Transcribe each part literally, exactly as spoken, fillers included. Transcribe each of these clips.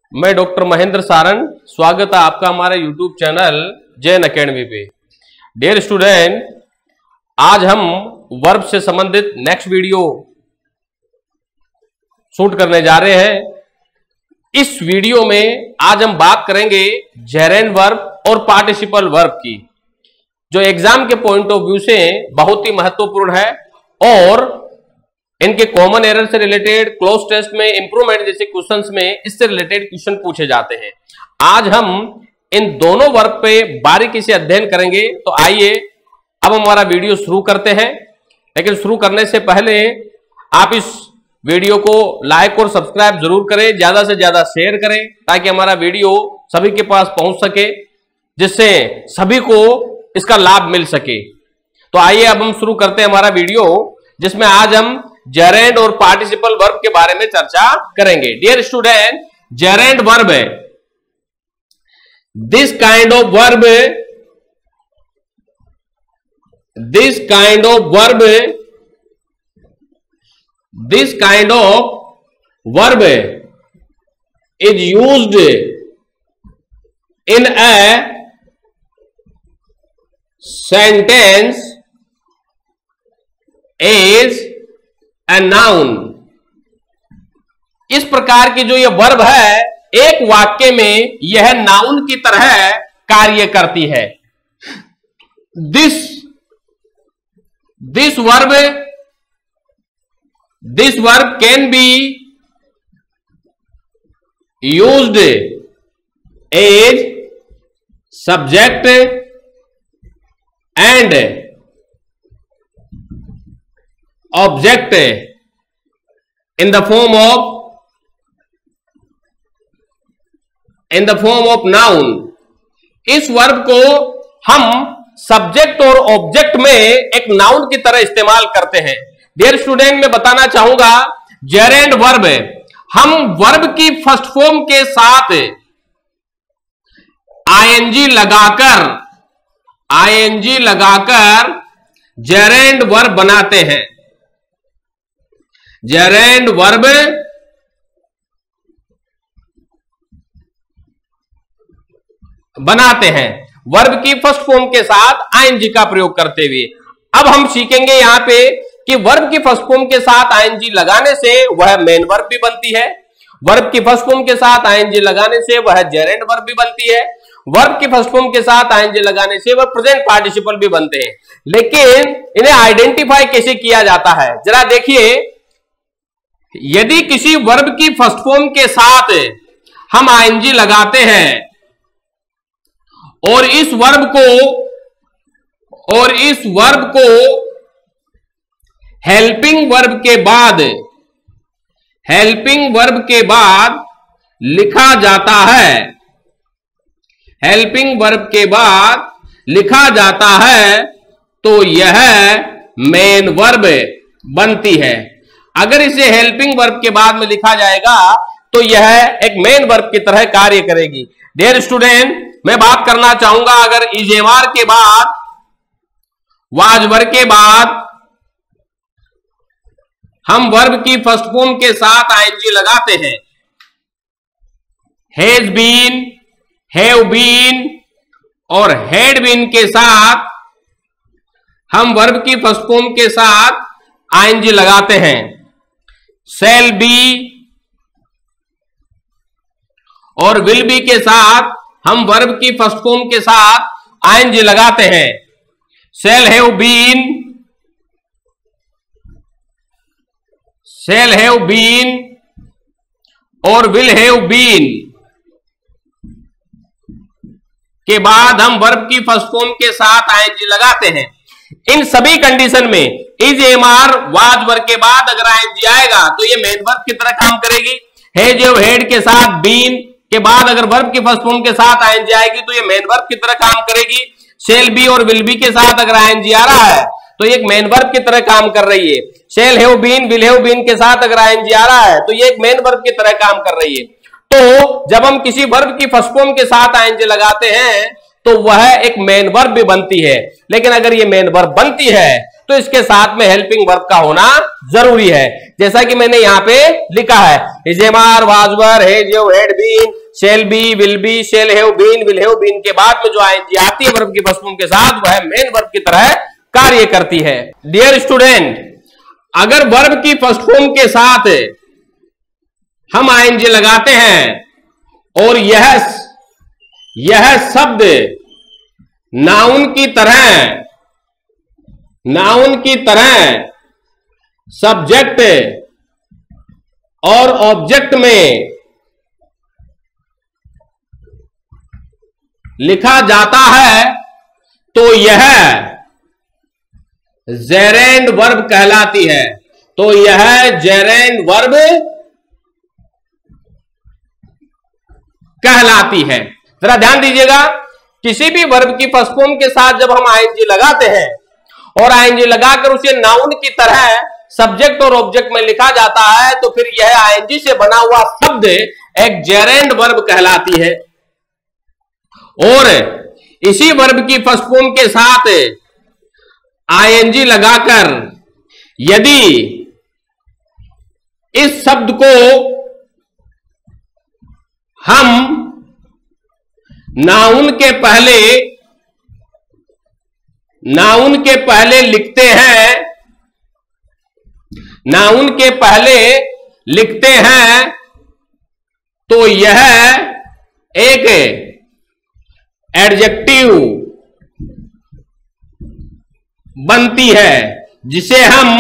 मैं डॉक्टर महेंद्र सारण, स्वागत है आपका हमारे यूट्यूब चैनल जैन अकेडमी पे। डियर स्टूडेंट, आज हम वर्ब से संबंधित नेक्स्ट वीडियो शूट करने जा रहे हैं। इस वीडियो में आज हम बात करेंगे जेरेंड वर्ब और पार्टिसिपल वर्ब की, जो एग्जाम के पॉइंट ऑफ व्यू से बहुत ही महत्वपूर्ण है और इनके कॉमन एरर से रिलेटेड, क्लोज टेस्ट में इंप्रूवमेंट जैसे क्वेश्चंस में इससे रिलेटेड क्वेश्चन पूछे जाते हैं। आज हम इन दोनों वर्ब पे बारीकी से अध्ययन करेंगे। तो आइए अब हमारा वीडियो शुरू करते हैं। लेकिन शुरू करने से पहले आप इस वीडियो को लाइक और सब्सक्राइब जरूर करें, ज्यादा से ज्यादा शेयर करें ताकि हमारा वीडियो सभी के पास पहुंच सके, जिससे सभी को इसका लाभ मिल सके। तो आइए अब हम शुरू करते हैं हमारा वीडियो, जिसमें आज हम जेरेंड और पार्टिसिपल वर्ब के बारे में चर्चा करेंगे। डियर स्टूडेंट, जेरेंड वर्ब है this kind of verb this kind of verb this kind of verb is used in a sentence as a noun. इस प्रकार की जो ये वर्ब है, एक वाक्य में यह नाउन की तरह कार्य करती है। This this verb this verb can be used as subject and object in the form of in the form of noun. इस वर्ब को हम सब्जेक्ट और ऑब्जेक्ट में एक नाउन की तरह इस्तेमाल करते हैं। डियर स्टूडेंट, मैं बताना चाहूंगा जेरेंड वर्ब हम वर्ब की फर्स्ट फॉर्म के साथ आईएनजी लगाकर आईएनजी लगाकर जेरेंड वर्ब बनाते हैं। जेरेंड वर्ब बनाते हैं वर्ब की फर्स्ट फॉर्म के साथ आईएनजी का प्रयोग करते हुए। अब हम सीखेंगे यहां पे कि वर्ब की फर्स्ट फॉर्म के साथ आईएनजी लगाने से वह मेन वर्ब भी बनती है, वर्ब की फर्स्ट फॉर्म के साथ आईएनजी लगाने से वह जेरेंड वर्ब भी बनती है, वर्ब की फर्स्ट फॉर्म के साथ आईएनजी लगाने से वह प्रेजेंट पार्टिसिपल भी बनते हैं। लेकिन इन्हें आइडेंटिफाई कैसे किया जाता है, जरा देखिए। यदि किसी वर्ब की फर्स्ट फॉर्म के साथ हम आईएनजी लगाते हैं और इस वर्ब को और इस वर्ब को हेल्पिंग वर्ब के बाद हेल्पिंग वर्ब के बाद लिखा जाता है हेल्पिंग वर्ब के बाद लिखा जाता है तो यह मेन वर्ब बनती है। अगर इसे हेल्पिंग वर्ब के बाद में लिखा जाएगा तो यह एक मेन वर्ब की तरह कार्य करेगी। डियर स्टूडेंट, मैं बात करना चाहूंगा, अगर इजेमार के बाद वाज वर्ब के बाद हम वर्ब की फर्स्ट फॉर्म के साथ आईएनजी लगाते हैं, हैज बीन, हैव बीन और हैड बीन के साथ हम वर्ब की फर्स्ट फॉर्म के साथ आईएनजी लगाते हैं, शैल बी और विल बी के साथ हम वर्ब की फर्स्ट फॉर्म के साथ आईएनजी लगाते हैं, shall have been shall have been और विल हैव बीन के बाद हम वर्ब की फर्स्ट फॉर्म के साथ आईएनजी लगाते हैं। इन सभी कंडीशन में इज एमआर वाज वर्ब के बाद अगर आईएनजी आएगा तो ये मेन वर्ब की तरह काम करेगी। हैज और हैड के साथ बीन के बाद अगर वर्ब की फर्स्ट फॉर्म के साथ आईएनजी आएगी तो ये मेन वर्ब की तरह काम करेगी। शैल बी और विल बी के साथ अगर आईएनजी आ रहा है तो ये एक मेन वर्ब की तरह काम कर रही है। Shall have been, will have been के साथ अगर आईएनजी आ रहा है तो ये एक मेन वर्ब की तरह काम कर रही है। तो जब हम किसी वर्ब की फर्स्ट फॉर्म के साथ आईएनजी लगाते हैं तो वह एक मेन वर्ब भी बनती है। लेकिन अगर ये मेन वर्ब बनती है तो इसके साथ में हेल्पिंग वर्ब का होना जरूरी है, जैसा कि मैंने यहां पे लिखा है, is am are, was were, has, had been, shall be, will be, shall have been, will have been के बाद में जो आईएनजी आती है वर्ब की फर्स्ट फॉर्म के साथ, वह मेन वर्ब की तरह कार्य करती है। डियर स्टूडेंट, अगर वर्ब की फर्स्ट फॉर्म के साथ हम आईएनजी लगाते हैं और यह यह शब्द नाउन की तरह नाउन की तरह सब्जेक्ट और ऑब्जेक्ट में लिखा जाता है तो यह जेरेंड वर्ब कहलाती है। तो यह जेरेंड वर्ब कहलाती है। जरा ध्यान दीजिएगा, किसी भी वर्ब की फर्स्ट फॉर्म के साथ जब हम आईएनजी लगाते हैं और आईएनजी लगाकर उसे नाउन की तरह सब्जेक्ट और ऑब्जेक्ट में लिखा जाता है तो फिर यह आईएनजी से बना हुआ शब्द एक जेरेंड वर्ब कहलाती है। और इसी वर्ब की फर्स्ट फॉर्म के साथ आईएनजी लगाकर यदि इस शब्द को हम नाउन के पहले नाउन के पहले लिखते हैं नाउन के पहले लिखते हैं तो यह एक एडजेक्टिव बनती है, जिसे हम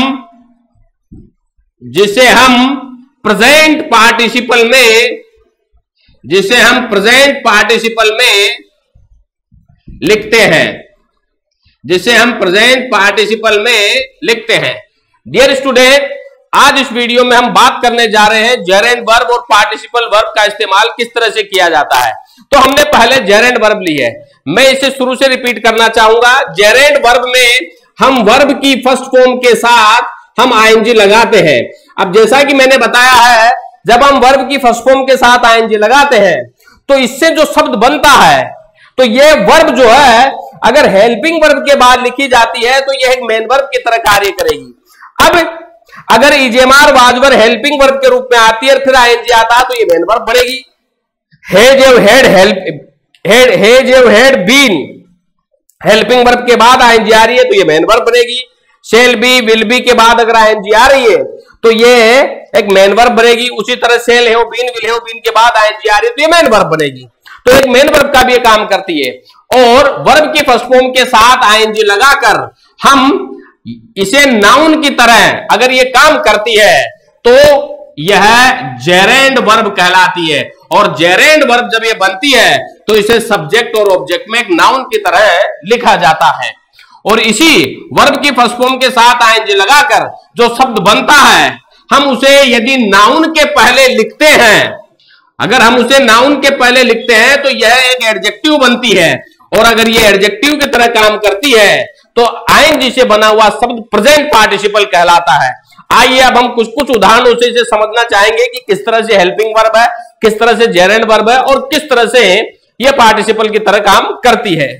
जिसे हम प्रेजेंट पार्टिसिपल में जिसे हम प्रेजेंट पार्टिसिपल में लिखते हैं जिसे हम प्रेजेंट पार्टिसिपल में लिखते हैं। डियर स्टूडेंट, आज इस वीडियो में हम बात करने जा रहे हैं जेरेंड वर्ब और पार्टिसिपल वर्ब का इस्तेमाल किस तरह से किया जाता है। तो हमने पहले जेरेंड वर्ब ली है, मैं इसे शुरू से रिपीट करना चाहूंगा। जेरेंड वर्ब में हम वर्ब की फर्स्ट फॉर्म के साथ हम आईएनजी लगाते हैं। अब जैसा कि मैंने बताया है, जब हम वर्ब की फर्स्ट फॉर्म के साथ आईएनजी लगाते हैं तो इससे जो शब्द बनता है, तो यह वर्ब जो है अगर हेल्पिंग वर्ब के बाद लिखी जाती है तो यह एक मेन वर्ब की तरह कार्य करेगी। अब अगर इजेमार वाजवर हेल्पिंग वर्ब के रूप में आती है और फिर आईएनजी आता है तो ये मेन वर्ब बनेगी। Has have had help had has have had been helping verb के बाद आईएनजी आ रही है तो ये मेन वर्ब बनेगी। शेल बी, विल बी के बाद अगर आईएनजी आ रही है तो ये एक मेन वर्ब बनेगी। उसी तरह shall have been, will have been के बाद आईएनजी आ रही है तो ये मेन वर्ब बनेगी। तो एक मेन वर्ब का भी ये काम करती है। और वर्ब की फर्स्ट फॉर्म के साथ आईएनजी लगाकर हम इसे नाउन की तरह अगर ये काम करती है तो यह जेरेंड वर्ब कहलाती है। और जेरेंड वर्ब जब ये बनती है तो इसे सब्जेक्ट और ऑब्जेक्ट में एक नाउन की तरह लिखा जाता है। और इसी वर्ब की फर्स्ट फॉर्म के साथ आईएनजी लगाकर जो शब्द बनता है, हम उसे यदि नाउन के पहले लिखते हैं अगर हम उसे नाउन के पहले लिखते हैं तो यह एक एडजेक्टिव बनती है। और अगर यह एडजेक्टिव की तरह काम करती है तो आईएनजी से बना हुआ शब्द प्रेजेंट पार्टिसिपल कहलाता है। आइए अब हम कुछ कुछ उदाहरणों से इसे समझना चाहेंगे कि किस तरह से हेल्पिंग वर्ब है, किस तरह से जेरेंड वर्ब है और किस तरह से यह पार्टिसिपल की तरह काम करती है।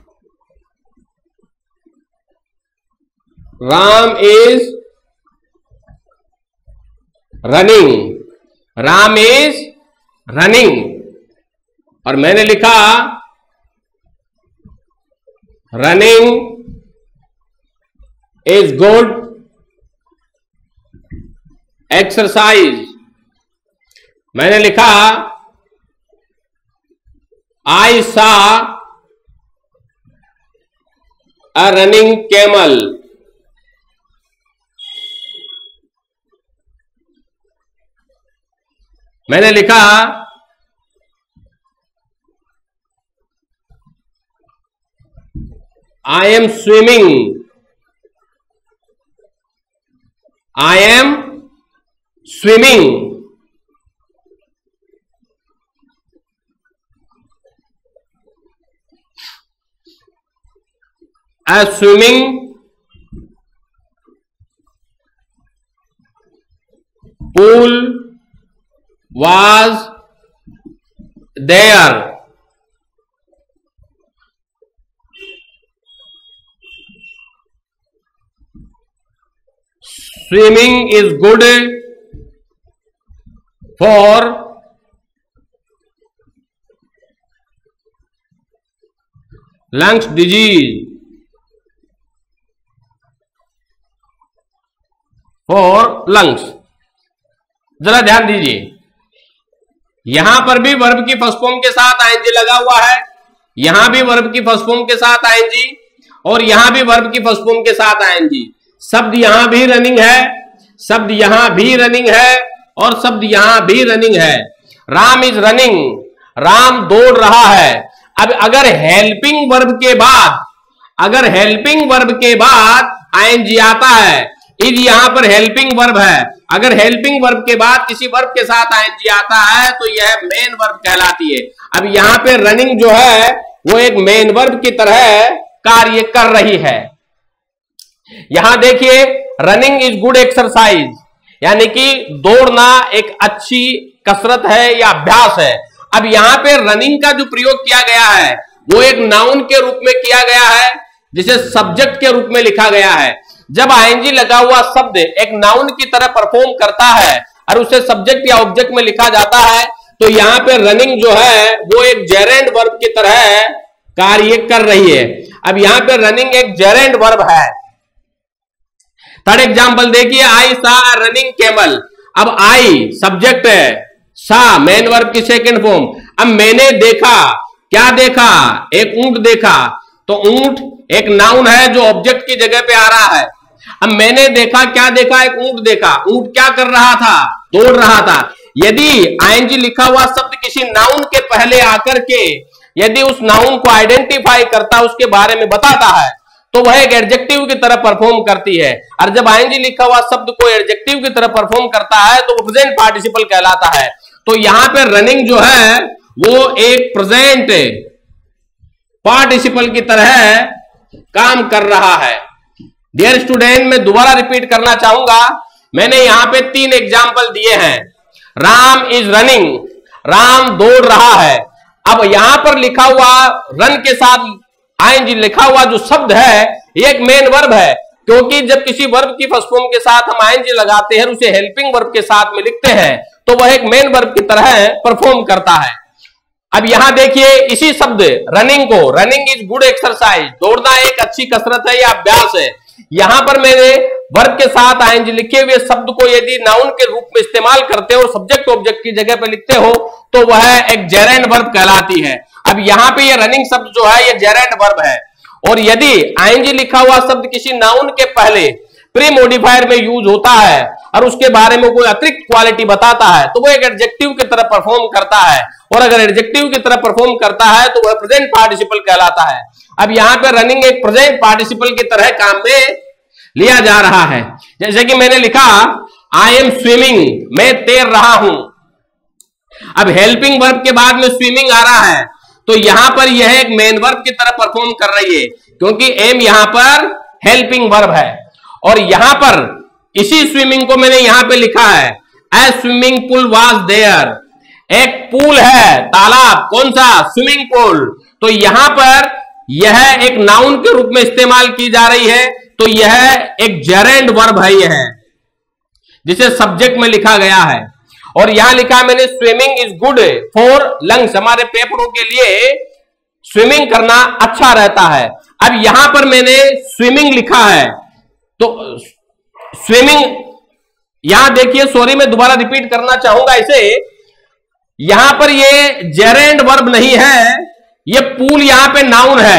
Ram is running Ram is running और मैंने लिखा रनिंग इज गुड एक्सरसाइज। मैंने लिखा आई सा अ रनिंग कैमल। मैंने लिखा I am swimming I am swimming. A swimming pool was there. Swimming is good for lungs disease, for lungs. जरा ध्यान दीजिए, यहां पर भी वर्ब की फर्स्ट फॉर्म के साथ आईएनजी लगा हुआ है, यहां भी वर्ब की फर्स्ट फॉर्म के साथ आईएनजी, और यहां भी वर्ब की फर्स्ट फॉर्म के साथ आईएनजी। शब्द यहां भी रनिंग है, शब्द यहां भी रनिंग है, और शब्द यहां भी रनिंग है। राम इज रनिंग, राम दौड़ रहा है। अब अगर हेल्पिंग वर्ब के बाद, अगर हेल्पिंग वर्ब के बाद आईएनजी आता है, इज यहां पर हेल्पिंग वर्ब है, अगर हेल्पिंग वर्ब के बाद किसी वर्ब के साथ आईएनजी आता है तो यह मेन वर्ब कहलाती है। अब यहां पे रनिंग जो है वो एक मेन वर्ब की तरह कार्य कर रही है। यहां देखिए, रनिंग इज गुड एक्सरसाइज, यानी कि दौड़ना एक अच्छी कसरत है या अभ्यास है। अब यहां पे रनिंग का जो प्रयोग किया गया है वो एक नाउन के रूप में किया गया है, जिसे सब्जेक्ट के रूप में लिखा गया है। जब आईएनजी लगा हुआ शब्द एक नाउन की तरह परफॉर्म करता है और उसे सब्जेक्ट या ऑब्जेक्ट में लिखा जाता है, तो यहां पे रनिंग जो है वो एक जेरेंड वर्ब की तरह कार्य कर रही है। अब यहां पे रनिंग एक जेरेंड वर्ब है। थर्ड एग्जांपल देखिए, आई सा रनिंग कैमल। अब आई सब्जेक्ट है, सा मेन वर्ब की सेकंड फॉर्म। अब मैंने देखा, क्या देखा? एक ऊंट देखा। तो ऊंट एक नाउन है जो ऑब्जेक्ट की जगह पे आ रहा है। अब मैंने देखा, क्या देखा? एक ऊंट देखा। ऊंट क्या कर रहा था? दौड़ रहा था। यदि आईएनजी लिखा हुआ शब्द किसी नाउन के पहले आकर के यदि उस नाउन को आइडेंटिफाई करता, उसके बारे में बताता है, तो वह एक एडजेक्टिव की तरह परफॉर्म करती है। और जब आईएनजी लिखा हुआ शब्द को एडजेक्टिव की तरह परफॉर्म करता है तो वो प्रेजेंट पार्टिसिपल कहलाता है। तो यहां पे रनिंग जो है वो एक प्रेजेंट पार्टिसिपल की तरह काम कर रहा है। डियर स्टूडेंट, मैं दोबारा रिपीट करना चाहूंगा, मैंने यहां पे तीन एग्जाम्पल दिए हैं। राम इज रनिंग, राम दौड़ रहा है। अब यहां पर लिखा हुआ रन के साथ आईएनजी लिखा हुआ जो शब्द है ये एक मेन वर्ब है, क्योंकि जब किसी वर्ब की फर्स्ट फॉर्म के साथ हम आईएनजी लगाते हैं, उसे हेल्पिंग वर्ब के साथ में लिखते हैं, तो वह एक मेन वर्ब की तरह परफॉर्म करता है। अब यहां देखिए, इसी शब्द रनिंग को, रनिंग इज गुड एक्सरसाइज, दौड़ना एक अच्छी कसरत है या अभ्यास है। यहां पर मैंने वर्ब के साथ आईएनजी लिखे हुए शब्द को यदि नाउन के रूप में इस्तेमाल करते हो, सब्जेक्ट ऑब्जेक्ट की जगह पे लिखते हो, तो वह एक जेरेंड वर्ब कहलाती है। अब यहां पे ये रनिंग शब्द जो है ये जेरेंड वर्ब है। और यदि आईएनजी लिखा हुआ शब्द किसी नाउन के पहले प्री मॉडिफायर में यूज होता है और उसके बारे में कोई अतिरिक्त क्वालिटी बताता है, तो वो एक एडजेक्टिव की तरह परफॉर्म करता है। और अगर एडजेक्टिव की तरह परफॉर्म करता है तो वह प्रेजेंट पार्टिसिपल कहलाता है। अब यहां पे रनिंग एक प्रेजेंट पार्टिसिपल की तरह काम में लिया जा रहा है। जैसे कि मैंने लिखा, आई एम स्विमिंग, मैं तैर रहा हूं। अब हेल्पिंग वर्ब के बाद में स्विमिंग आ रहा है, तो यहां पर यह एक मेन वर्ब की तरह परफॉर्म कर रही है, क्योंकि एम यहां पर हेल्पिंग वर्ब है। और यहां पर इसी स्विमिंग को मैंने यहां पे लिखा है, a swimming pool was there, एक पूल है, तालाब, कौन सा? Swimming pool. तो यहां पर यह एक नाउन के रूप में इस्तेमाल की जा रही है, तो यह एक जेरेंड वर्ब है, यह जिसे सब्जेक्ट में लिखा गया है। और यहां लिखा है मैंने, swimming is good for lungs, हमारे फेफड़ों के लिए स्विमिंग करना अच्छा रहता है। अब यहां पर मैंने स्विमिंग लिखा है, तो स्विमिंग यहां देखिए, सॉरी मैं दोबारा रिपीट करना चाहूंगा इसे, यहां पर ये जेरेंड वर्ब नहीं है, ये पूल यहां पे नाउन है।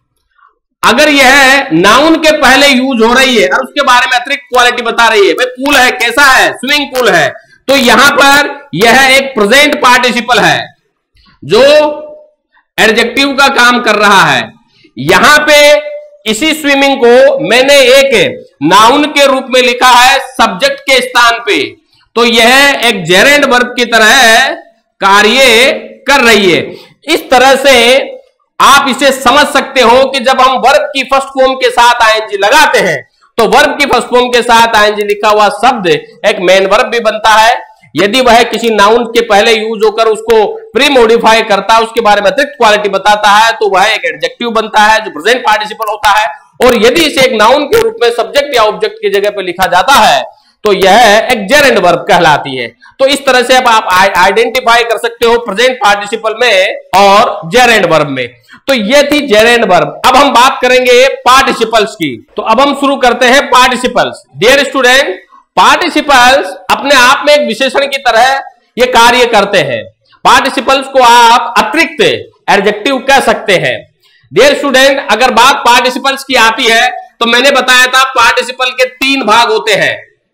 अगर यह नाउन के पहले यूज हो रही है और उसके बारे में अतिरिक्त क्वालिटी बता रही है, भाई पूल है, कैसा है? स्विमिंग पूल है, तो यहां पर यह एक प्रेजेंट पार्टिसिपल है जो एडजेक्टिव का काम कर रहा है। यहां पे इसी स्विमिंग को मैंने एक नाउन के रूप में लिखा है सब्जेक्ट के स्थान पे, तो यह एक जेरेंड वर्ब की तरह कार्य कर रही है। इस तरह से आप इसे समझ सकते हो कि जब हम वर्ब की फर्स्ट फॉर्म के साथ आईएनजी लगाते हैं, तो वर्ब की फर्स्ट फॉर्म के साथ आईएनजी लिखा हुआ शब्द एक मेन वर्ब भी बनता है। यदि वह किसी नाउन के पहले यूज होकर उसको प्री मॉडिफाई करता है, उसके बारे में अतिरिक्त क्वालिटी बताता है, तो वह एक एडजेक्टिव बनता है जो प्रेजेंट पार्टिसिपल होता है। और यदि इसे एक नाउन के रूप में सब्जेक्ट या ऑब्जेक्ट की जगह पर लिखा जाता है, तो यह एक जेरेंड वर्ब कहलाती है। तो इस तरह से अब आप आइडेंटिफाई कर सकते हो प्रेजेंट पार्टिसिपल में और जेरेंड वर्ब में। तो ये थी जेरेंड वर्ब। अब हम बात करेंगे पार्टिसिपल्स की। तो अब हम शुरू करते हैं पार्टिसिपल्स। डियर स्टूडेंट, पार्टिसिपल्स अपने आप में एक विशेषण की तरह ये कार्य करते हैं। पार्टिसिपल्स को आप अतिरिक्त एडजेक्टिव कह सकते हैं। डियर स्टूडेंट, अगर बात पार्टिसिपल्स की आती है तो मैंने बताया था पार्टिसिपल के तीन भाग होते हैं।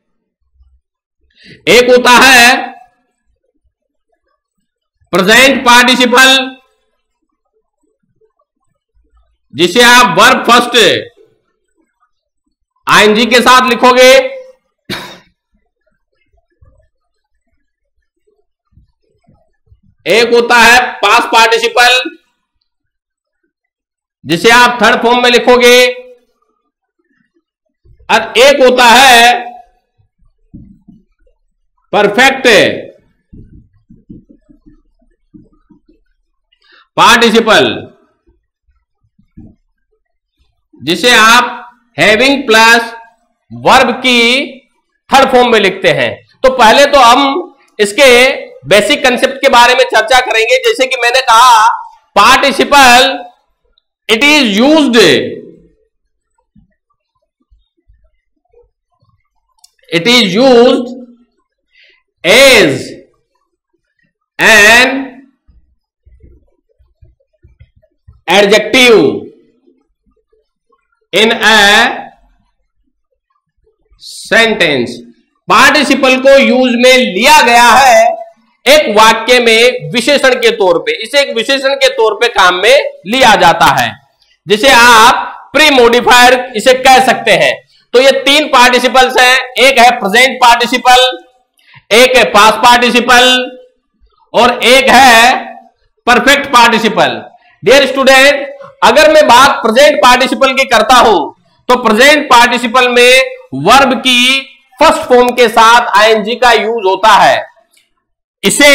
एक होता है प्रेजेंट पार्टिसिपल, जिसे आप वर्ब फर्स्ट आईएनजी के साथ लिखोगे। एक होता है पास्ट पार्टिसिपल, जिसे आप थर्ड फॉर्म में लिखोगे। और एक होता है परफेक्ट पार्टिसिपल, जिसे आप हैविंग प्लस वर्ब की थर्ड फॉर्म में लिखते हैं। तो पहले तो हम इसके बेसिक कंसेप्ट के बारे में चर्चा करेंगे। जैसे कि मैंने कहा participle it is used it is used as an adjective in a sentence. Participle को यूज में लिया गया है एक वाक्य में विशेषण के तौर पे। इसे एक विशेषण के तौर पे काम में लिया जाता है, जिसे आप प्री मॉडिफायर इसे कह सकते हैं। तो ये तीन पार्टिसिपल्स हैं। एक है प्रेजेंट पार्टिसिपल, एक है पास्ट पार्टिसिपल और एक है परफेक्ट पार्टिसिपल। डियर स्टूडेंट, अगर मैं बात प्रेजेंट पार्टिसिपल की करता हूं तो प्रेजेंट पार्टिसिपल में वर्ब की फर्स्ट फॉर्म के साथ आईएनजी का यूज होता है। इसे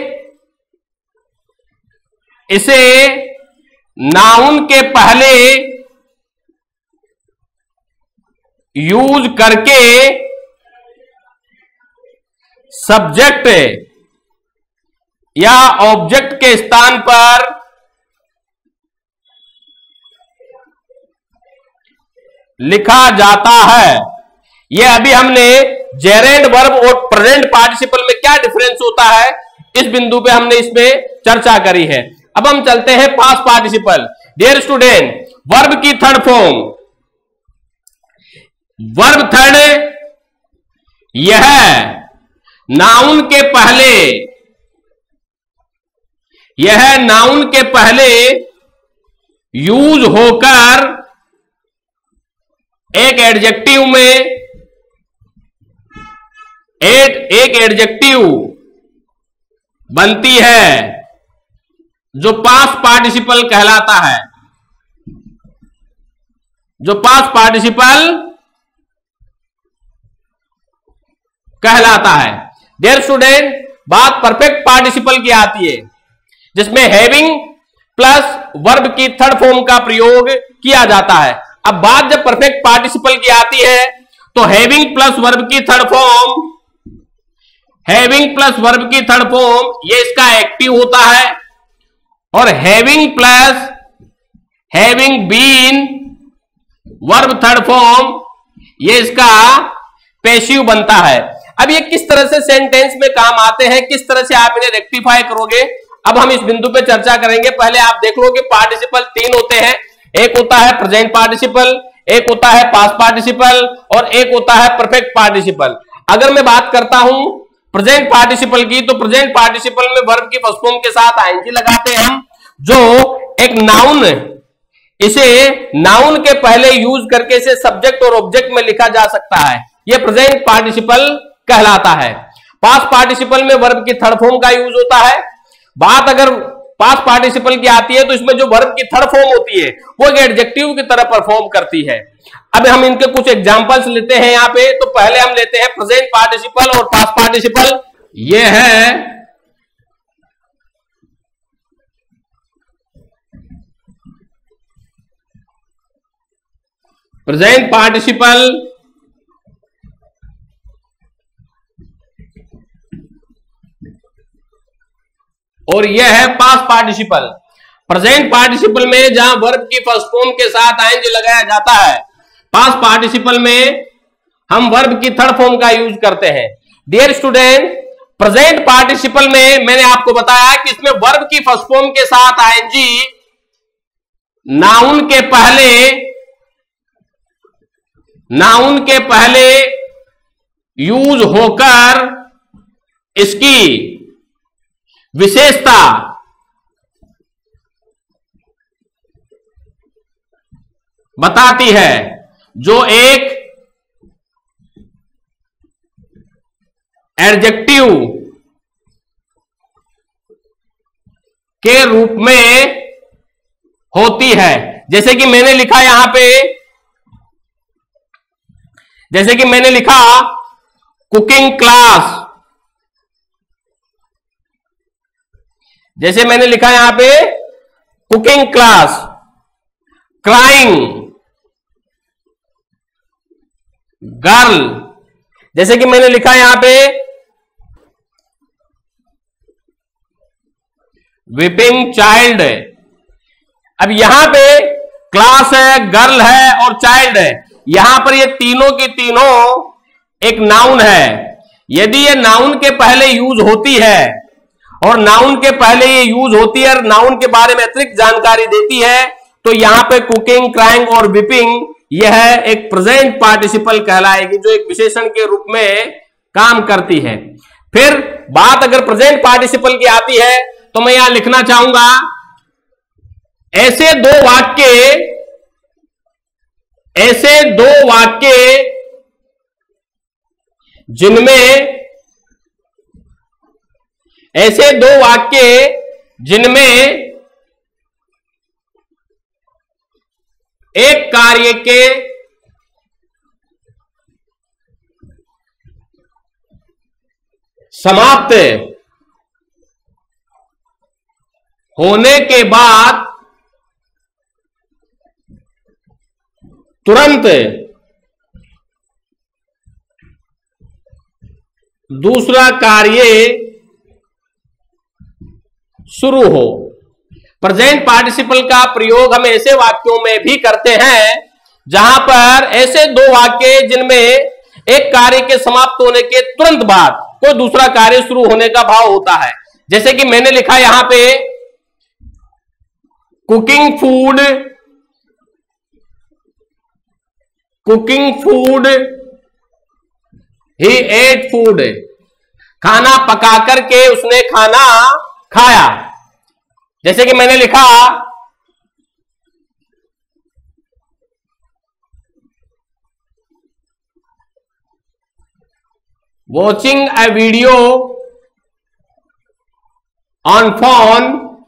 इसे नाउन के पहले यूज करके सब्जेक्ट या ऑब्जेक्ट के स्थान पर लिखा जाता है। यह अभी हमने जेरेंड वर्ब और प्रेजेंट पार्टिसिपल में क्या डिफरेंस होता है इस बिंदु पे हमने इसमें चर्चा करी है। अब हम चलते हैं past participle. Dear student, verb की थर्ड फॉर्म, वर्ब थर्ड, यह नाउन के पहले यह नाउन के पहले यूज होकर एक एडजेक्टिव में एक एक एडजेक्टिव बनती है जो पास्ट पार्टिसिपल कहलाता है जो पास्ट पार्टिसिपल कहलाता है। डियर स्टूडेंट, बात परफेक्ट पार्टिसिपल की आती है, जिसमें हैविंग प्लस वर्ब की थर्ड फॉर्म का प्रयोग किया जाता है। अब बात जब परफेक्ट पार्टिसिपल की आती है तो हैविंग प्लस वर्ब की third form having plus verb की थर्ड फॉर्म ये इसका एक्टिव होता है, और having plus having been verb third form ये इसका पैसिव बनता है। अब ये किस तरह से सेंटेंस में काम आते हैं, किस तरह से आप इन्हें रेक्टिफाई करोगे, अब हम इस बिंदु पे चर्चा करेंगे। पहले आप देख लो कि पार्टिसिपल तीन होते हैं। एक होता है प्रेजेंट पार्टिसिपल, एक होता है पास्ट पार्टिसिपल और एक होता है परफेक्ट पार्टिसिपल। अगर मैं बात करता हूं प्रेजेंट पार्टिसिपल की, तो प्रेजेंट पार्टिसिपल में वर्ब की फर्स्ट फॉर्म के साथ आईएनजी लगाते हैं हम, जो एक नाउन, इसे नाउन के पहले यूज करके इसे सब्जेक्ट और ऑब्जेक्ट में लिखा जा सकता है। यह प्रेजेंट पार्टिसिपल कहलाता है। पास्ट पार्टिसिपल में वर्ब की थर्ड फॉर्म का यूज होता है। बात अगर पास्ट पार्टिसिपल की आती है तो इसमें जो वर्ब की थर्ड फॉर्म होती है वो एक एडजेक्टिव की तरह परफॉर्म करती है। अब हम इनके कुछ एग्जांपल्स लेते हैं यहां पे। तो पहले हम लेते हैं प्रेजेंट पार्टिसिपल और पास्ट पार्टिसिपल। ये है प्रेजेंट पार्टिसिपल और यह है पास्ट पार्टिसिपल। प्रेजेंट पार्टिसिपल में जहां वर्ब की फर्स्ट फॉर्म के साथ आईएनजी लगाया जाता है, पास्ट पार्टिसिपल में हम वर्ब की थर्ड फॉर्म का यूज करते हैं। डियर स्टूडेंट, प्रेजेंट पार्टिसिपल में मैंने आपको बताया कि इसमें वर्ब की फर्स्ट फॉर्म के साथ आईएनजी नाउन के पहले नाउन के पहले यूज होकर इसकी विशेषता बताती है, जो एक एडजेक्टिव के रूप में होती है। जैसे कि मैंने लिखा यहां पे जैसे कि मैंने लिखा कुकिंग क्लास, जैसे मैंने लिखा यहां पे कुकिंग क्लास, क्राइंग गर्ल, जैसे कि मैंने लिखा यहां पे विपिंग चाइल्ड। अब यहां पे क्लास है, गर्ल है और चाइल्ड है, यहां पर ये तीनों की तीनों एक नाउन है। यदि ये नाउन के पहले यूज होती है और नाउन के पहले ये यूज होती है और नाउन के बारे में अतिरिक्त जानकारी देती है, तो यहां पे कुकिंग, क्राइंग और विपिंग यह एक प्रेजेंट पार्टिसिपल कहलाएगी, जो एक विशेषण के रूप में काम करती है। फिर बात अगर प्रेजेंट पार्टिसिपल की आती है तो मैं यहां लिखना चाहूंगा, ऐसे दो वाक्य ऐसे दो वाक्य जिनमें ऐसे दो वाक्य जिनमें एक कार्य के समाप्त होने के बाद तुरंत दूसरा कार्य शुरू हो। प्रेजेंट पार्टिसिपल का प्रयोग हम ऐसे वाक्यों में भी करते हैं जहां पर ऐसे दो वाक्य जिनमें एक कार्य के समाप्त होने के तुरंत बाद कोई दूसरा कार्य शुरू होने का भाव होता है। जैसे कि मैंने लिखा यहां पे cooking food cooking food he ate food, खाना पका करके उसने खाना खाया। जैसे कि मैंने लिखा watching a video on phone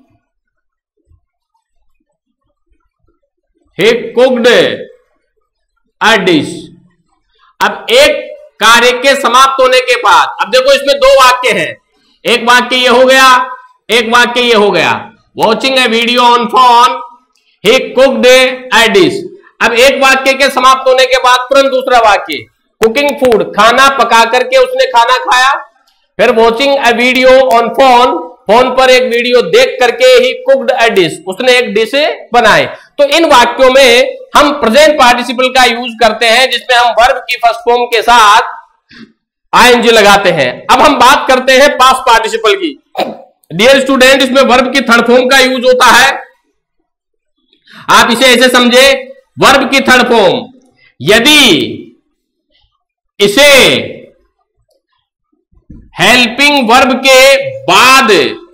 he cooked a dish. अब एक कार्य के समाप्त होने के बाद, अब देखो इसमें दो वाक्य हैं, एक वाक्य ये हो गया, एक वाक्य ये हो गया, watching a video on phone he cooked a dish. अब एक वाक्य के समाप्त होने के बाद तुरंत दूसरा वाक्य कुकिंग फूड, खाना पका करके उसने खाना खाया। फिर watching a video on phone, phone पर एक वीडियो देख करके ही कुक्ड अ डिश, उसने एक डिश बनाई। तो इन वाक्यों में हम प्रेजेंट पार्टिसिपल का यूज करते हैं जिसमें हम वर्ब की फर्स्ट फॉर्म के साथ आईएनजी लगाते हैं। अब हम बात करते हैं पास्ट पार्टिसिपल की। डियर स्टूडेंट, इसमें वर्ब की थर्ड फॉर्म का यूज होता है। आप इसे ऐसे समझे, वर्ब की थर्ड फॉर्म यदि इसे हेल्पिंग वर्ब के बाद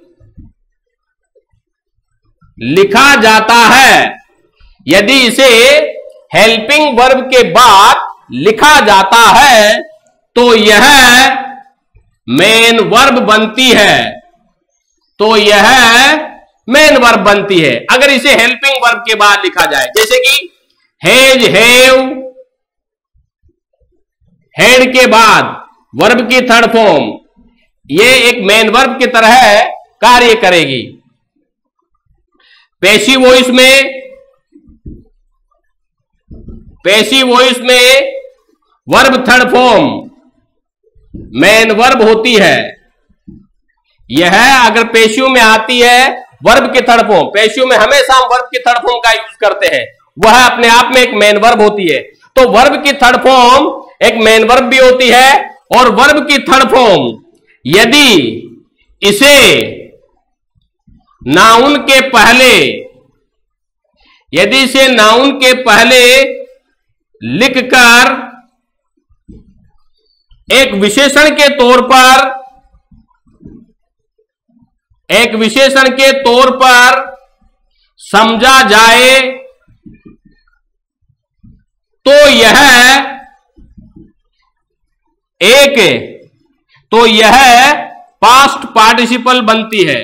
लिखा जाता है, यदि इसे हेल्पिंग वर्ब के बाद लिखा जाता है तो यह मेन वर्ब बनती है तो यह मेन वर्ब बनती है अगर इसे हेल्पिंग वर्ब के बाद लिखा जाए। जैसे कि हैज, हैव, हैड के बाद वर्ब की थर्ड फॉर्म ये एक मेन वर्ब की तरह कार्य करेगी। पैसिव वॉइस में पैसिव वॉइस में verb third form main verb होती है। यह अगर पेशियों में आती है वर्ब की थर्ड फॉर्म, पेशियों में हमेशा हम वर्ब की थर्ड फॉर्म का यूज करते हैं, वह अपने आप में एक मेन वर्ब होती है। तो वर्ब की थर्ड फॉर्म एक मेन वर्ब भी होती है, और वर्ब की थर्ड फॉर्म यदि इसे नाउन के पहले यदि इसे नाउन के पहले लिखकर एक विशेषण के तौर पर एक विशेषण के तौर पर समझा जाए तो यह एक तो यह पास्ट पार्टिसिपल बनती है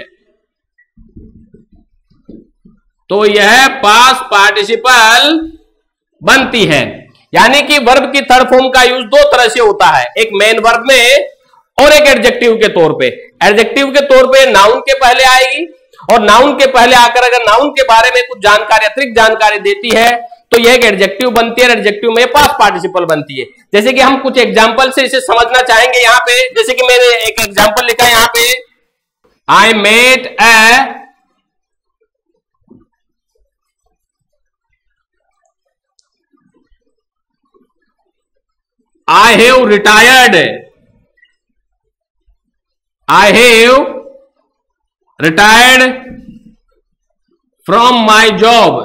तो यह पास्ट पार्टिसिपल बनती है। यानी कि वर्ब की थर्ड फॉर्म का यूज दो तरह से होता है, एक मेन वर्ब में और एक एडजेक्टिव के तौर पे। एडजेक्टिव के तौर पे नाउन के पहले आएगी, और नाउन के पहले आकर अगर नाउन के बारे में कुछ जानकारी, अतिरिक्त जानकारी देती है तो यह एक एडजेक्टिव बनती है, एडजेक्टिव में पास्ट पार्टिसिपल बनती है। जैसे कि हम कुछ एग्जांपल से इसे समझना चाहेंगे यहां पे, जैसे कि मैंने एक एग्जांपल लिखा है यहां पे, I met a I have retired. I have retired from my job.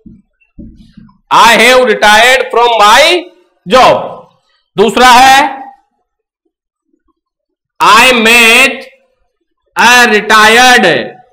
I have retired from my job. दूसरा है I met a retired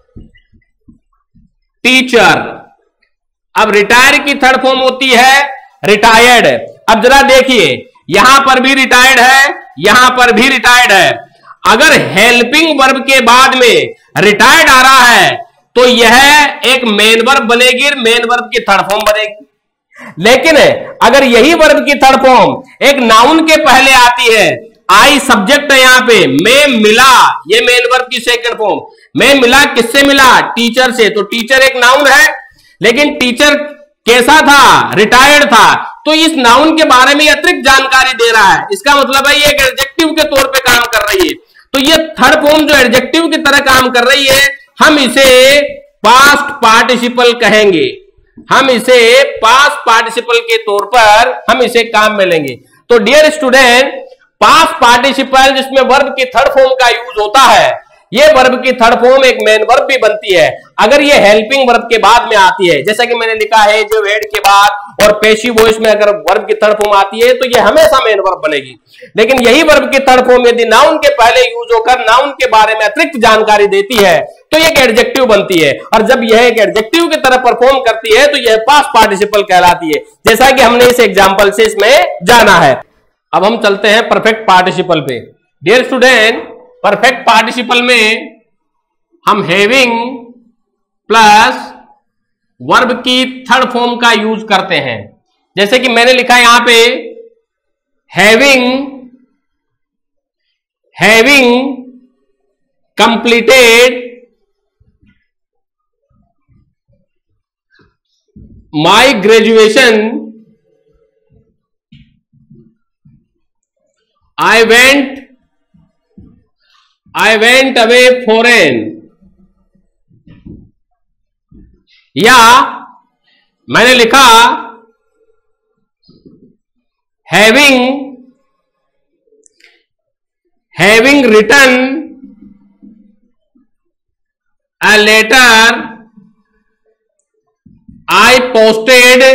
teacher. अब रिटायर की थर्ड फॉर्म होती है रिटायर्ड। अब जरा देखिए, यहां पर भी रिटायर्ड है, यहां पर भी रिटायर्ड है। अगर हेल्पिंग वर्ब के बाद में रिटायर्ड आ रहा है तो यह एक मेन वर्ब बनेगी, मेन वर्ब की थर्ड फॉर्म बनेगी। लेकिन अगर यही वर्ब की थर्ड फॉर्म एक नाउन के पहले आती है, आई सब्जेक्ट है यहां पे, मैं मिला, ये मेन वर्ब की सेकंड फॉर्म, मैं मिला किससे मिला, टीचर से, तो टीचर एक नाउन है, लेकिन टीचर कैसा था, रिटायर्ड था, तो इस नाउन के बारे में अतिरिक्त जानकारी दे रहा है। इसका मतलब है ये एक एडजेक्टिव के तौर पे काम कर रही है। तो ये थर्ड फॉर्म जो एडजेक्टिव की तरह काम कर रही है, हम इसे पास्ट पार्टिसिपल कहेंगे, हम इसे पास्ट पार्टिसिपल के तौर पर हम इसे काम में लेंगे। तो डियर स्टूडेंट, पास्ट पार्टिसिपल जिसमें वर्ब की थर्ड फॉर्म का यूज होता है, ये वर्ब की थर्ड फॉर्म एक मेन वर्ब भी बनती है अगर ये हेल्पिंग वर्ब के बाद में आती है। जैसा कि मैंने लिखा है, जो हेड के बाद और पेशिव वॉइस में अगर वर्ब की थर्ड फॉर्म आती है तो ये हमेशा मेन वर्ब बनेगी। लेकिन यही वर्ब की थर्ड फॉर्म यदि नाउन के पहले यूज होकर नाउन के बारे में अतिरिक्त जानकारी देती है तो ये एक एडजेक्टिव बनती है, और जब यह एक एडजेक्टिव की तरह परफॉर्म करती है तो यह पास्ट पार्टिसिपल कहलाती है, जैसा कि हमने इस एग्जाम्पल से इसमें जाना है। अब हम चलते हैं परफेक्ट पार्टिसिपल पे। डियर स्टूडेंट, परफेक्ट पार्टिसिपल में हम हैविंग प्लस वर्ब की थर्ड फॉर्म का यूज करते हैं। जैसे कि मैंने लिखा है यहां पे, having having completed my graduation I went I went away foreign, या मैंने लिखा having having written a letter I posted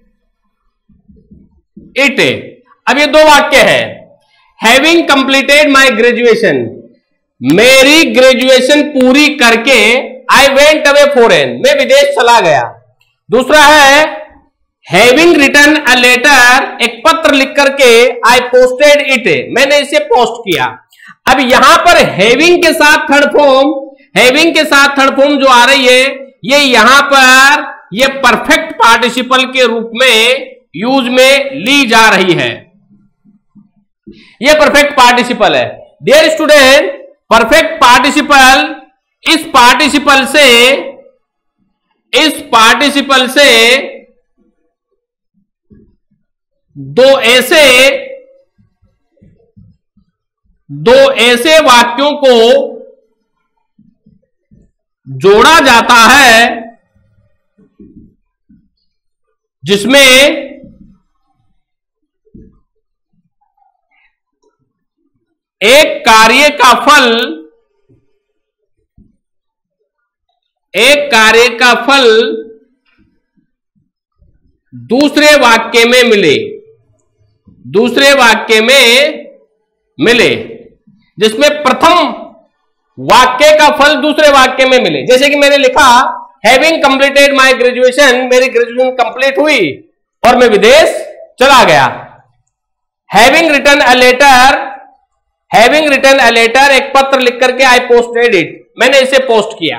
it। अब ये दो वाक्य है। हैविंग कंप्लीटेड माई ग्रेजुएशन, मेरी ग्रेजुएशन पूरी करके आई वेंट अवे फॉरेन, मैं विदेश चला गया। दूसरा है हैविंग रिटन अ लेटर, एक पत्र लिख करके आई पोस्टेड इट, मैंने इसे पोस्ट किया। अब यहां पर हैविंग के साथ थर्ड फॉर्म हैविंग के साथ थर्ड फॉर्म जो आ रही है, ये यहां पर ये परफेक्ट पार्टिसिपल के रूप में यूज में ली जा रही है। ये परफेक्ट पार्टिसिपल है। डियर स्टूडेंट, परफेक्ट पार्टिसिपल इस पार्टिसिपल से इस पार्टिसिपल से दो ऐसे दो ऐसे वाक्यों को जोड़ा जाता है जिसमें एक कार्य का फल एक कार्य का फल दूसरे वाक्य में मिले दूसरे वाक्य में मिले जिसमें प्रथम वाक्य का फल दूसरे वाक्य में मिले। जैसे कि मैंने लिखा हैविंग कंप्लीटेड माय ग्रेजुएशन, मेरी ग्रेजुएशन कंप्लीट हुई और मैं विदेश चला गया। Having written a letter having written a letter, एक पत्र लिख करके आई पोस्टेड इट, मैंने इसे पोस्ट किया।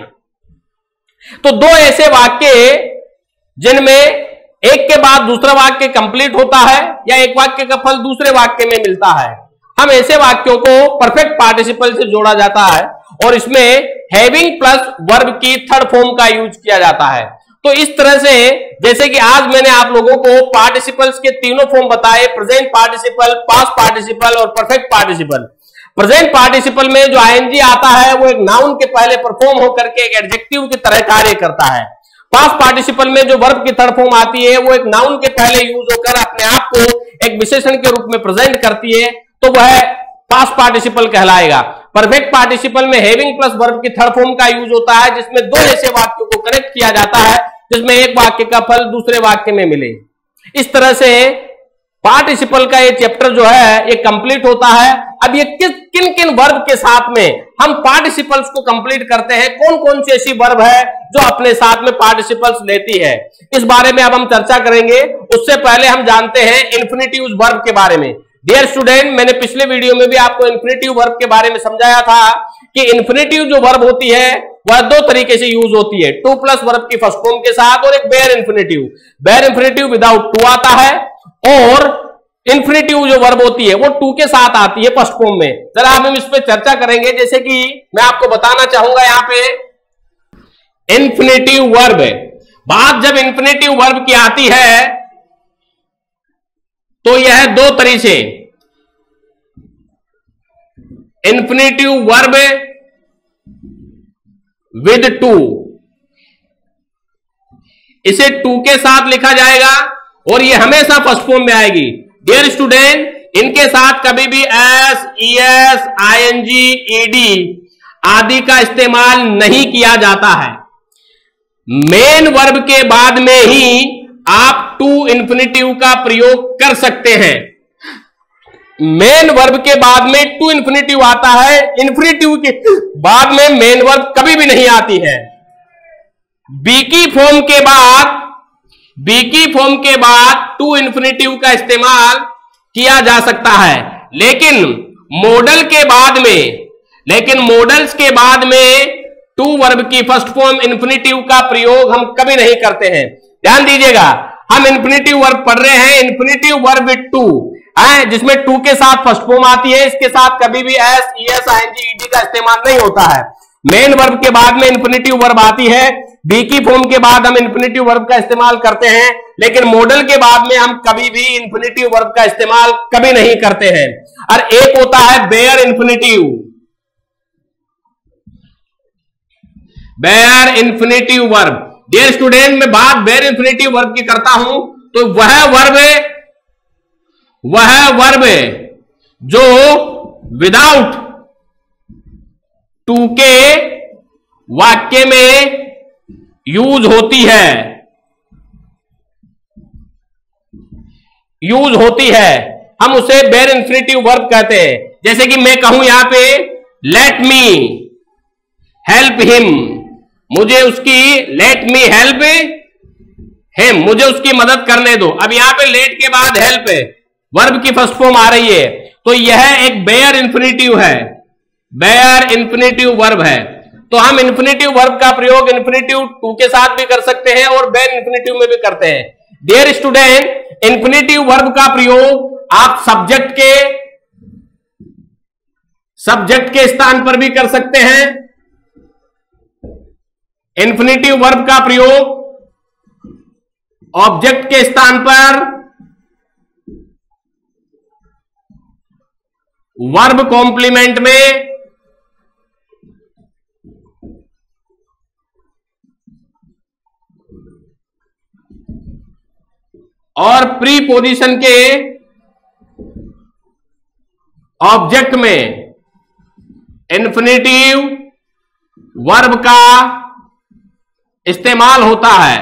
तो दो ऐसे वाक्य जिनमें एक के बाद दूसरा वाक्य कंप्लीट होता है या एक वाक्य का फल दूसरे वाक्य में मिलता है, हम ऐसे वाक्यों को परफेक्ट पार्टिसिपल से जोड़ा जाता है और इसमें हैविंग प्लस वर्ब की थर्ड फॉर्म का यूज किया जाता है। तो इस तरह से जैसे कि आज मैंने आप लोगों को पार्टिसिपल्स के तीनों फॉर्म बताए, प्रेजेंट पार्टिसिपल, पास्ट पार्टिसिपल और परफेक्ट पार्टिसिपल। प्रेजेंट पार्टिसिपल में जो आईएनजी आता है वो एक नाउन के पहले परफॉर्म होकर के एक एडजेक्टिव की तरह कार्य करता है। पास्ट पार्टिसिपल में जो वर्ब की थर्ड फॉर्म आती है वो एक नाउन के पहले यूज होकर अपने आप को एक विशेषण के रूप में प्रेजेंट करती है, तो वह पास्ट पार्टिसिपल कहलाएगा। परफेक्ट पार्टिसिपल में हैविंग प्लस वर्ब की थर्ड फॉर्म का यूज होता है जिसमें दो ऐसे वाक्यों को कनेक्ट किया जाता है जिसमें एक वाक्य का फल दूसरे वाक्य में मिले। इस तरह से पार्टिसिपल का ये चैप्टर जो है ये कंप्लीट होता है। अब ये किस किन किन वर्ब के साथ में हम पार्टिसिपल्स को कंप्लीट करते हैं, कौन कौन सी ऐसी वर्ब है जो अपने साथ में पार्टिसिपल्स लेती है, इस बारे में अब हम चर्चा करेंगे। उससे पहले हम जानते हैं इन्फिनिटिव वर्ब के बारे में। डियर स्टूडेंट, मैंने पिछले वीडियो में भी आपको इन्फिनिटिव वर्ब के बारे में समझाया था कि इन्फिनिटिव जो वर्ब होती है वह दो तरीके से यूज होती है, टू प्लस वर्ब की फर्स्ट फॉर्म के साथ और एक bare infinitive. Bare infinitive without to आता है और इन्फिनिटिव जो वर्ब होती है वो टू के साथ आती है फर्स्ट फॉर्म में। जरा हम इस पे चर्चा करेंगे। जैसे कि मैं आपको बताना चाहूंगा यहां पे इन्फिनिटिव वर्ब है, बात जब इन्फिनिटिव वर्ब की आती है तो यह दो तरीके से इन्फिनिटिव वर्ब विद टू, इसे टू के साथ लिखा जाएगा और ये हमेशा फर्स्ट फॉर्म में आएगी। डियर स्टूडेंट, इनके साथ कभी भी S, E S, I N G, E D आदि का इस्तेमाल नहीं किया जाता है। मेन वर्ब के बाद में ही आप टू इन्फिनिटिव का प्रयोग कर सकते हैं। मेन वर्ब के बाद में टू इन्फिनिटिव आता है, इन्फिनिटिव के बाद में मेन वर्ब कभी भी नहीं आती है। बी की फॉर्म के बाद बी की फॉर्म के बाद टू इन्फिनिटिव का इस्तेमाल किया जा सकता है, लेकिन मॉडल के बाद में लेकिन मॉडल्स के बाद में टू वर्ब की फर्स्ट फॉर्म इन्फिनिटिव का प्रयोग हम कभी नहीं करते हैं। ध्यान दीजिएगा, हम इन्फिनिटिव वर्ब पढ़ रहे हैं, इन्फिनिटिव वर्ब विद टू है जिसमें टू के साथ फर्स्ट फॉर्म आती है। इसके साथ कभी भी S, E S, I N G, E D का इस्तेमाल नहीं होता है। मेन वर्ब के बाद में इन्फिनिटिव वर्ब आती है, बी की फॉर्म के बाद हम इन्फिनिटिव वर्ब का इस्तेमाल करते हैं, लेकिन मॉडल के बाद में हम कभी भी इन्फिनिटिव वर्ब का इस्तेमाल कभी नहीं करते हैं। और एक होता है bare infinitive. Bare infinitive verb, dear student, मैं बात बेयर इन्फिनिटिव वर्ब की करता हूं तो वह वर्ब वह वर्ब जो विदाउट टू के वाक्य में यूज होती है यूज होती है हम उसे बेयर इन्फिनिटिव वर्ब कहते हैं। जैसे कि मैं कहूं यहां पे लेट मी हेल्प हिम, मुझे उसकी लेट मी हेल्प हिम मुझे उसकी मदद करने दो। अब यहां पे लेट के बाद हेल्प है, वर्ब की फर्स्ट फॉर्म आ रही है, तो यह एक बेयर इन्फिनिटिव है, बेयर इन्फिनिटिव वर्ब है। तो हम इन्फिनिटिव वर्ब का प्रयोग इन्फिनिटिव टू के साथ भी कर सकते हैं और बेयर इन्फिनिटिव में भी करते हैं। डियर स्टूडेंट, इन्फिनिटिव वर्ब का प्रयोग आप सब्जेक्ट के सब्जेक्ट के स्थान पर भी कर सकते हैं। इन्फिनिटिव वर्ब का प्रयोग ऑब्जेक्ट के स्थान पर, वर्ब कॉम्प्लीमेंट में, और प्रीपोजिशन के ऑब्जेक्ट में इन्फिनेटिव वर्ब का इस्तेमाल होता है।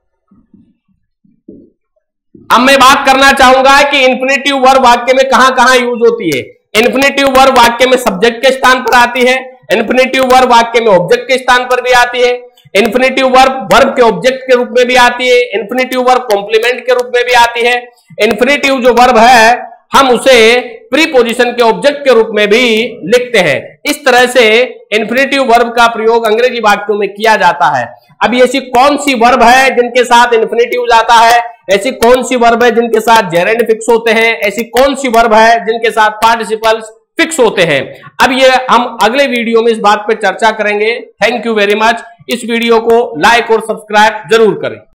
अब मैं बात करना चाहूंगा कि इन्फिनेटिव वर्ब वाक्य में कहां कहां यूज होती है। इन्फिनेटिव वर्ब वाक्य में सब्जेक्ट के स्थान पर आती है, इन्फिनेटिव वर्ब वाक्य में ऑब्जेक्ट के स्थान पर भी आती है, इन्फिनेटिव वर्ब वर्ब के ऑब्जेक्ट के रूप में भी आती है, इन्फिनेटिव वर्ब कॉम्प्लीमेंट के रूप में भी आती है। इन्फिनेटिव जो वर्ब है हम उसे प्रीपोजिशन के ऑब्जेक्ट के रूप में भी लिखते हैं। इस तरह से इन्फिनेटिव वर्ब का प्रयोग अंग्रेजी वाक्यों में किया जाता है। अब ऐसी कौन सी वर्ब है जिनके साथ इन्फिनेटिव जाता है, ऐसी कौन सी वर्ब है जिनके साथ जेरेंड फिक्स होते हैं, ऐसी कौन सी वर्ब है जिनके साथ पार्टिसिपल्स फिक्स होते हैं। अब ये हम अगले वीडियो में इस बात पर चर्चा करेंगे। Thank you very much. इस वीडियो को लाइक और सब्सक्राइब जरूर करें।